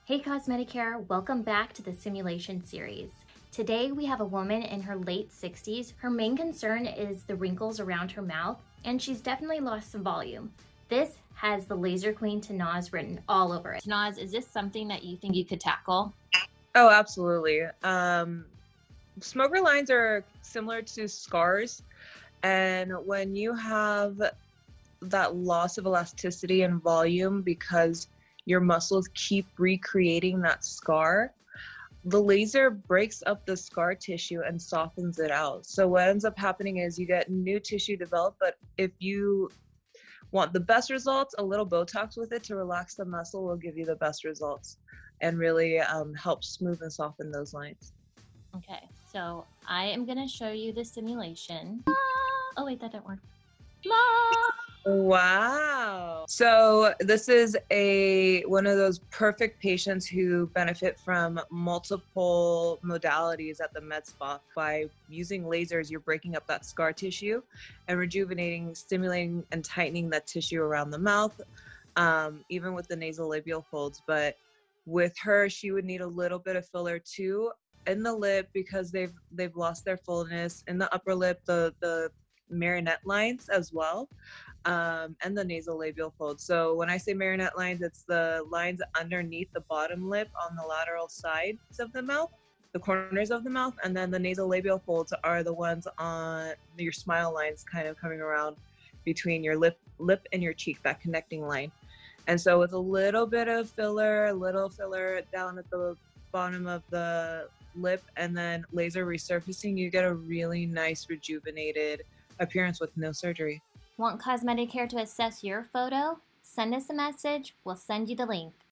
Hey Cosmeticare, welcome back to the simulation series. Today we have a woman in her late 60s. Her main concern is the wrinkles around her mouth, and she's definitely lost some volume. This has the Laser Queen Tanaz written all over it. Tanaz, is this something that you think you could tackle? Oh, absolutely. Smoker lines are similar to scars, and when you have that loss of elasticity and volume because your muscles keep recreating that scar, the laser breaks up the scar tissue and softens it out. So what ends up happening is you get new tissue developed, but if you want the best results, a little Botox with it to relax the muscle will give you the best results and really help smooth and soften those lines. Okay, so I am gonna show you the simulation. Oh wait, that didn't work. Wow. So this is one of those perfect patients who benefit from multiple modalities at the med spa. By using lasers, you're breaking up that scar tissue and rejuvenating, stimulating, and tightening that tissue around the mouth, even with the nasolabial folds. But with her, she would need a little bit of filler too in the lip because they've lost their fullness, in the upper lip, the marionette lines as well, and the nasolabial fold. So when I say marionette lines, it's the lines underneath the bottom lip on the lateral sides of the mouth, the corners of the mouth, and then the nasolabial folds are the ones on your smile lines, kind of coming around between your lip and your cheek, that connecting line. And so with a little bit of filler, a little filler down at the bottom of the lip, and then laser resurfacing, you get a really nice rejuvenated appearance with no surgery. Want Cosmeticare to assess your photo? Send us a message, we'll send you the link.